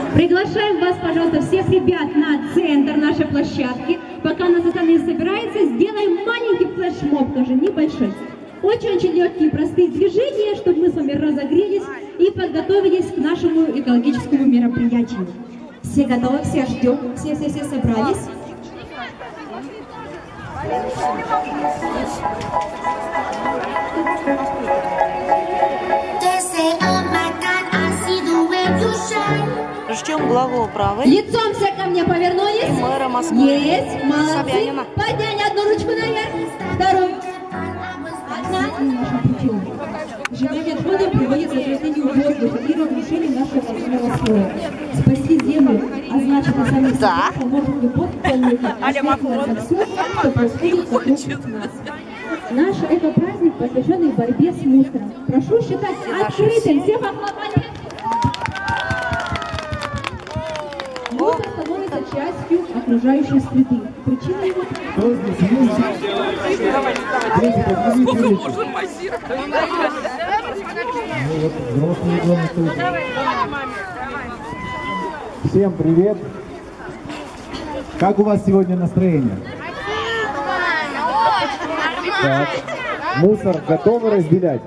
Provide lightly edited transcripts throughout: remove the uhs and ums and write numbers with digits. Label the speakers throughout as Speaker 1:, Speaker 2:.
Speaker 1: Приглашаем вас, пожалуйста, всех ребят на центр нашей площадки. Пока нас остальные собираются, сделаем маленький флешмоб, тоже небольшой. Очень-очень легкие, простые движения, чтобы мы с вами разогрелись и подготовились к нашему экологическому мероприятию. Все готовы, все ждем, все собрались.
Speaker 2: Ждем главу правой.
Speaker 1: Лицом все ко мне повернулись.
Speaker 2: Мэра Москвы.
Speaker 1: Есть, молодцы.
Speaker 2: Собянина.
Speaker 1: Подняли одну ручку наверх, вторую. Одна. Сжигание отходов приводит к загрязнению воздуха и разрушению нашего озонового слоя. Спасти Землю, а значит и самих себя, поможет любовь к планете. Это все, что происходит вокруг нас. Наш экопраздник, посвященный борьбе с мусором. Прошу считать открытым. Всем похлопали. Мусор становится частью окружающей среды. Причина его...
Speaker 3: Сколько можно позировать?
Speaker 4: Всем привет! Как у вас сегодня настроение? Так. Мусор готовы разделять?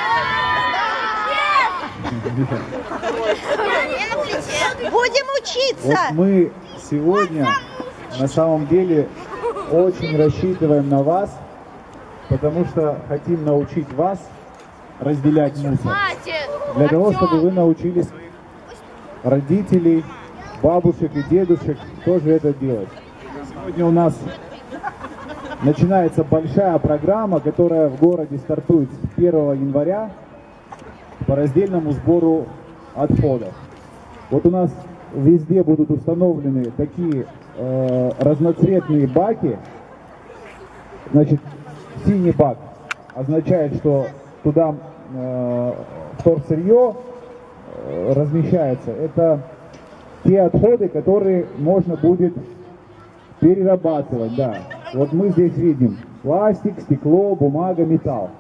Speaker 2: Будем учиться!
Speaker 4: Вот мы сегодня на самом деле очень рассчитываем на вас, потому что хотим научить вас разделять мусор. Для того, чтобы вы научили родителей, бабушек и дедушек тоже это делать. Сегодня у нас начинается большая программа, которая в городе стартует с 1 января по раздельному сбору отходов. Вот у нас везде будут установлены такие разноцветные баки. Значит, синий бак означает, что туда вторсырье размещается. Это те отходы, которые можно будет перерабатывать. Да. Вот мы здесь видим пластик, стекло, бумага, металл.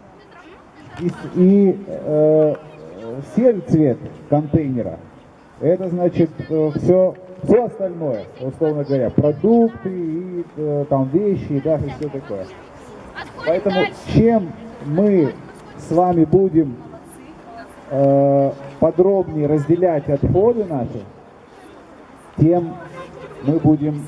Speaker 4: И серый цвет контейнера — это значит все остальное, условно говоря, продукты, и, там вещи, и даже все такое. Поэтому чем мы с вами будем подробнее разделять отходы наши, тем мы будем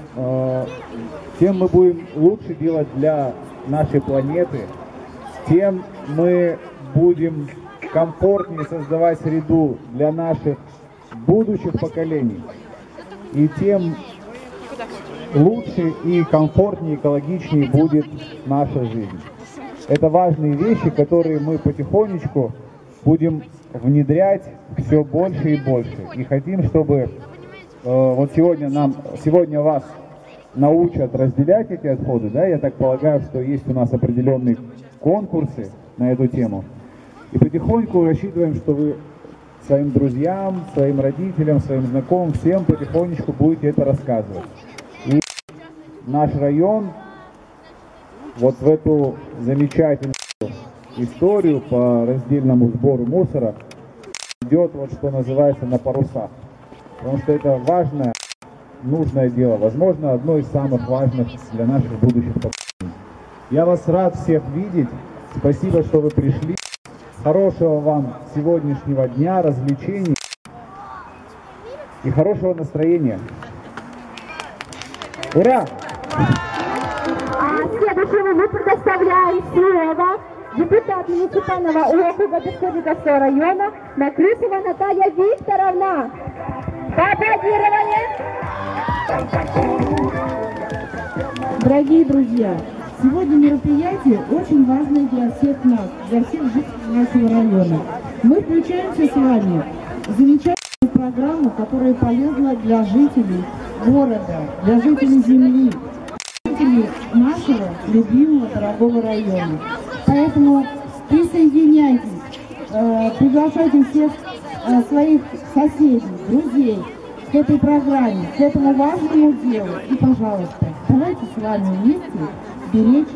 Speaker 4: лучше делать для нашей планеты, тем мы будем комфортнее создавать среду для наших будущих поколений, и тем лучше и комфортнее, экологичнее будет наша жизнь. Это важные вещи, которые мы потихонечку будем внедрять все больше и больше. И хотим, чтобы вот сегодня вас научат разделять эти отходы, да, я так полагаю, что есть у нас определенные конкурсы на эту тему. И потихоньку рассчитываем, что вы своим друзьям, своим родителям, своим знакомым, всем потихонечку будете это рассказывать. И наш район вот в эту замечательную историю по раздельному сбору мусора идет, вот что называется, на парусах. Потому что это важное, нужное дело, возможно, одно из самых важных для наших будущих поколений. Я вас рад всех видеть. Спасибо, что вы пришли. Хорошего вам сегодняшнего дня, развлечений и хорошего настроения. Ура!
Speaker 1: Следующему мы предоставляем слово депутат муниципального округа Бескорниковского района Наклюсова Наталья Викторовна. Поаплодировали!
Speaker 5: Дорогие друзья, сегодня мероприятие очень важное для всех нас, для всех жителей нашего района. Мы включаемся с вами в замечательную программу, которая полезна для жителей города, для жителей земли, жителей нашего любимого, дорогого района. Поэтому присоединяйтесь, приглашайте всех своих соседей, друзей к этой программе, к этому важному делу. И, пожалуйста, давайте с вами вместе беречь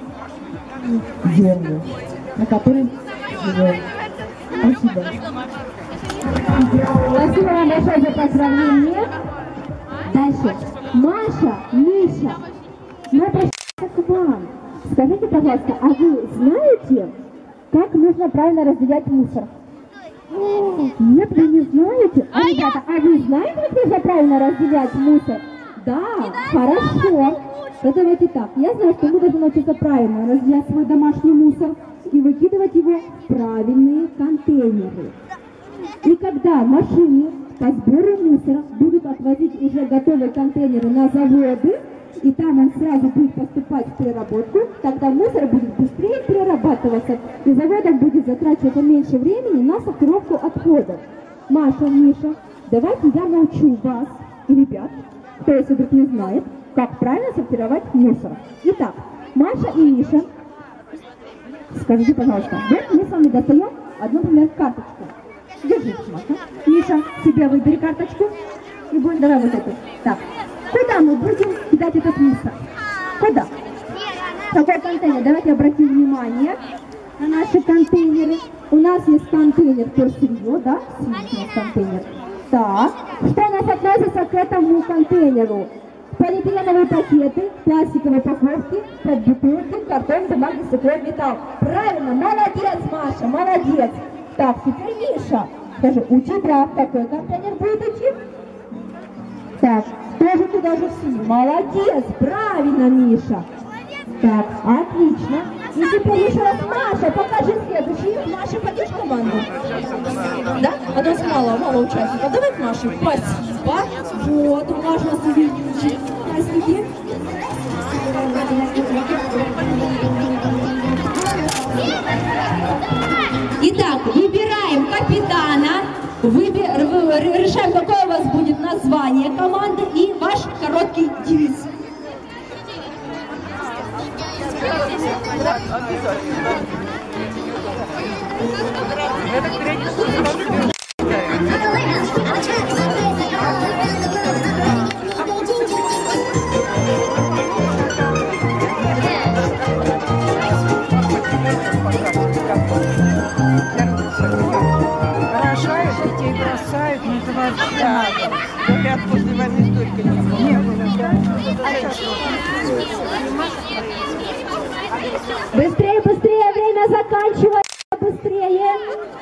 Speaker 5: землю, на которой живем. Спасибо.
Speaker 1: Спасибо вам большое за поздравление. Дальше. Маша, Миша, мы обращаемся к вам. Скажите, пожалуйста, а вы знаете, как нужно правильно разделять мусор? Нет, вы не знаете? А, ребята, а вы знаете, как нужно правильно разделять мусор? Да, хорошо. То давайте так. Я знаю, что мы должны научиться правильно разделять свой домашний мусор и выкидывать его в правильные контейнеры. И когда машины по сбору мусора будут отвозить уже готовые контейнеры на заводы, и там он сразу будет поступать в переработку, тогда мусор будет быстрее перерабатываться, и заводом будет затрачиваться меньше времени на сортировку отходов. Маша, Миша, давайте я научу вас и ребят, кто если вдруг не знает, как правильно сортировать мусор. Итак, Маша и Миша, скажите, пожалуйста, вот мы с вами достаем одну, например, карточку. Держите, Маша. Миша, себе выбери карточку. И будем, давай вот эту. Так, куда мы будем кидать этот мусор? Куда? Какой контейнер? Давайте обратим внимание на наши контейнеры. У нас есть контейнер вторсырье, да? Синий контейнер. Так, что у нас относится к этому контейнеру? Полиэтиленовые пакеты, пластиковые упаковки, бутылки, картон, бумага, стекло, металл. Правильно, молодец, Маша, молодец. Так, теперь Миша, скажи, у тебя какой контейнер будет идти? Так, тоже туда же все. Молодец, правильно, Миша. Так, отлично. И теперь еще раз, Маша, покажи следующий. Маша, пойдешь в команду? Да? А то есть мало участников. Давай к Маше. Спасибо. Вот, у Маши нас увеличить. Участники. Итак, выбираем капитана, решаем, какое у вас будет название команды и ваш короткий девиз.
Speaker 6: Рожают, детей бросают, но это вообще надо. Говорят, после войны столько не было.
Speaker 1: Быстрее, быстрее, время заканчивается, быстрее.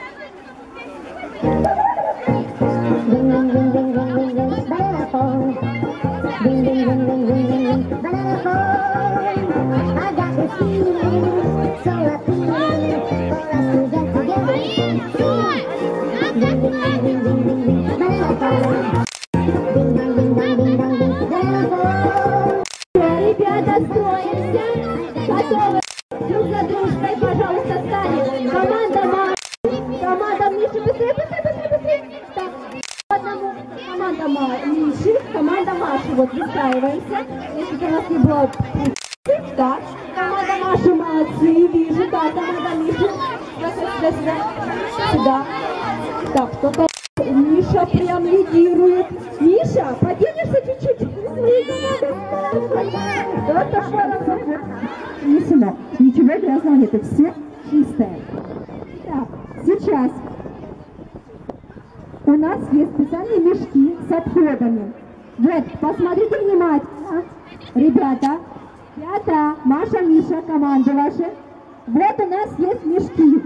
Speaker 1: Ребята, строимся. Готовы? Друг за дружкой, пожалуйста, станем. Команда Миши, быстрее, быстрее, быстрее, быстрее. Так, одному. Команда Миши, команда Маши. Вот, выстраиваемся. Если у нас не было... Так, команда Маши, молодцы, вижу. Да, команда Миши. Сюда. Так, кто-то... Миша прям лидирует. Миша, поделишься чуть-чуть? Ничего грязного нет, это все чистое. Так, сейчас у нас есть специальные мешки с отходами. Вот, посмотрите внимательно. Ребята, Маша, Миша, команда ваша. Вот у нас есть мешки.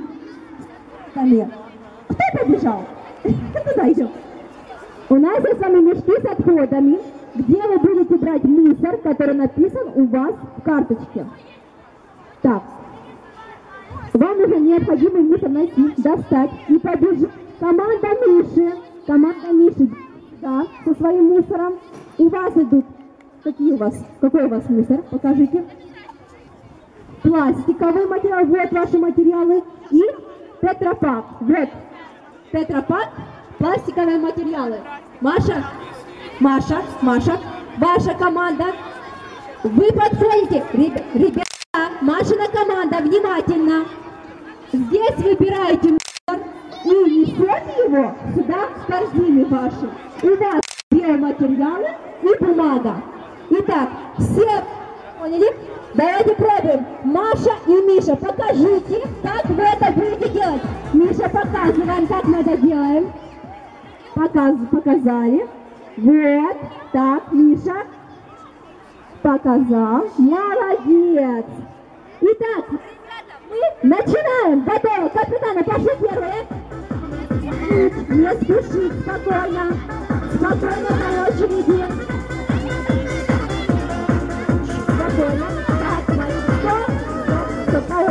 Speaker 1: Кто побежал? Куда идем? У нас есть с вами мешки с отходами, где вы будете брать мусор, который написан у вас в карточке. Так, вам уже необходимо мусор найти, достать и побежать. Команда Миши, да, со своим мусором. У вас идут, какой у вас мусор? Покажите. Пластиковый материал, вот ваши материалы. И тетрапак, вот. Тетрапак, пластиковые материалы. Маша, ваша команда. Вы подходите. Ребята, Машина команда, внимательно. Здесь выбираете мусор и несете его сюда в корзины ваши. У вас биоматериалы и бумага. Итак, все поняли? Давайте пробуем. Маша и Миша, покажите, как вы это будете делать. Миша, показываем, как мы это делаем. Показали. Вот. Так, Миша. Показал. Молодец. Итак, мы начинаем. Готово. Капитаны, пошли первые. Не спеши. Спокойно. Спокойно по очереди. Спокойно. Так, стоп. По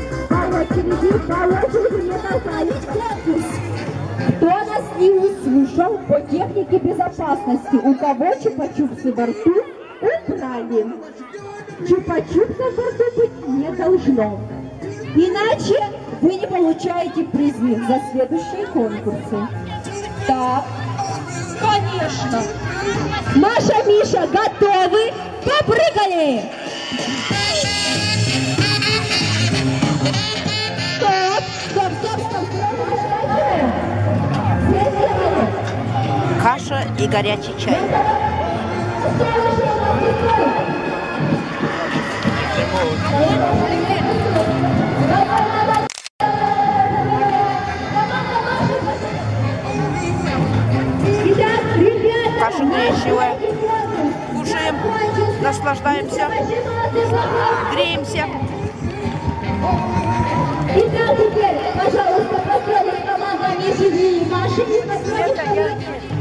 Speaker 1: очереди не толкались. Конкурс. Кто нас не услышал по технике безопасности? У кого чупа-чупсы во рту убрали? Чупа-чупсов во рту быть не должно. Иначе вы не получаете призы за следующие конкурсы. Так, конечно. Маша, Миша, готовы? Попрыгали! Стоп.
Speaker 2: Каша и горячий чай. Каша горячая. Кушаем, наслаждаемся, греемся.
Speaker 1: Итак, теперь, пожалуйста, построим командами Живи и Маши.